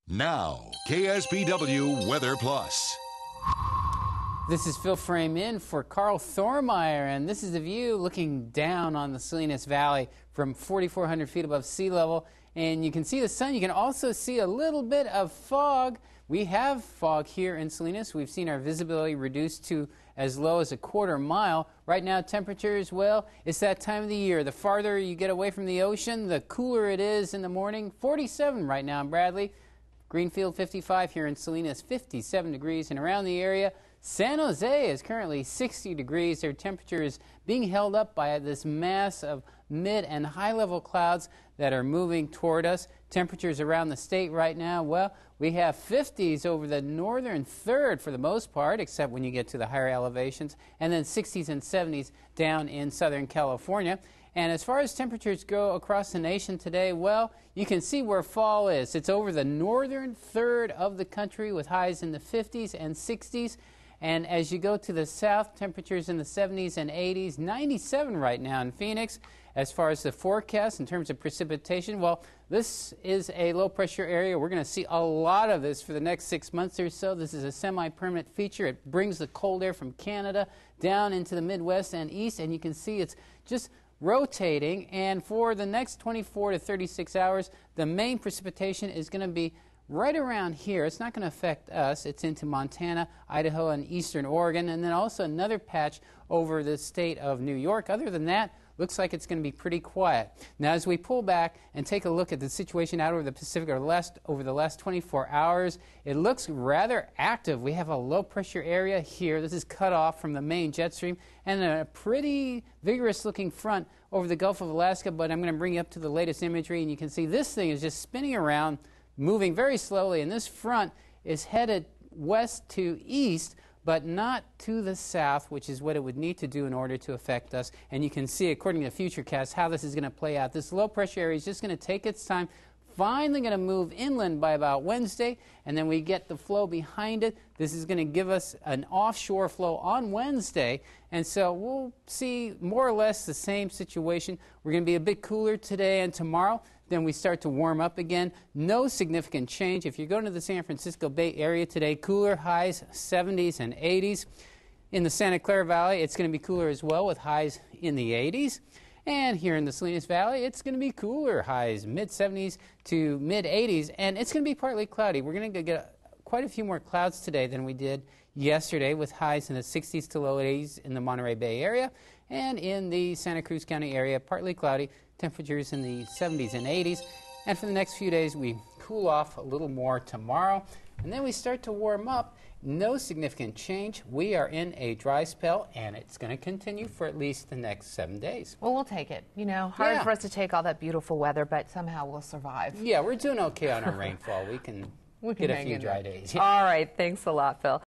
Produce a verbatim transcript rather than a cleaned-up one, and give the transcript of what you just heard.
Now, K S B W Weather Plus. This is Phil Frame in for Carl Thormeyer, and this is the view looking down on the Salinas Valley from forty-four hundred feet above sea level. And you can see the sun. You can also see a little bit of fog. We have fog here in Salinas. We've seen our visibility reduced to as low as a quarter mile. Right now, temperatures, well, it's that time of the year. The farther you get away from the ocean, the cooler it is in the morning. forty-seven right now in Bradley. Greenfield fifty-five, here in Salinas fifty-seven degrees, and around the area San Jose is currently sixty degrees. Their temperature is being held up by this mass of mid and high level clouds that are moving toward us. Temperatures around the state right now, well, we have fifties over the northern third for the most part, except when you get to the higher elevations, and then sixties and seventies down in Southern California. And as far as temperatures go across the nation today, well, you can see where fall is. It's over the northern third of the country with highs in the fifties and sixties. And as you go to the south, temperatures in the seventies and eighties, ninety-seven right now in Phoenix. As far as the forecast in terms of precipitation, well, this is a low-pressure area. We're going to see a lot of this for the next six months or so. This is a semi-permanent feature. It brings the cold air from Canada down into the Midwest and east, and you can see it's just rotating. And for the next twenty-four to thirty-six hours, the main precipitation is going to be right around here. It's not going to affect us. It's into Montana, Idaho, and eastern Oregon, and then also another patch over the state of New York. Other than that, looks like it's going to be pretty quiet. Now, as we pull back and take a look at the situation out over the Pacific or last, over the last twenty-four hours, it looks rather active. We have a low-pressure area here. This is cut off from the main jet stream, and a pretty vigorous-looking front over the Gulf of Alaska, but I'm going to bring you up to the latest imagery, and you can see this thing is just spinning around, moving very slowly, and this front is headed west to east, but not to the south, which is what it would need to do in order to affect us. And you can see, according to Futurecast, how this is going to play out. This low-pressure area is just going to take its time, finally going to move inland by about Wednesday, and then we get the flow behind it. This is going to give us an offshore flow on Wednesday, and so we'll see more or less the same situation. We're going to be a bit cooler today and tomorrow. Then we start to warm up again. No significant change. If you're going to the San Francisco Bay Area today, cooler highs seventies and eighties. In the Santa Clara Valley, it's going to be cooler as well with highs in the eighties. And here in the Salinas Valley, it's going to be cooler, highs mid seventies to mid eighties, and it's going to be partly cloudy. We're going to get quite a few more clouds today than we did yesterday, with highs in the sixties to low eighties in the Monterey Bay area, and in the Santa Cruz County area, partly cloudy, temperatures in the seventies and eighties. And for the next few days, we cool off a little more tomorrow, and then we start to warm up. No significant change. We are in a dry spell, and it's going to continue for at least the next seven days. Well, we'll take it. You know, hard Yeah. for us to take all that beautiful weather, but somehow we'll survive. Yeah, we're doing okay on our rainfall. We can, We can get a hang few in dry there. days. All right. Thanks a lot, Phil.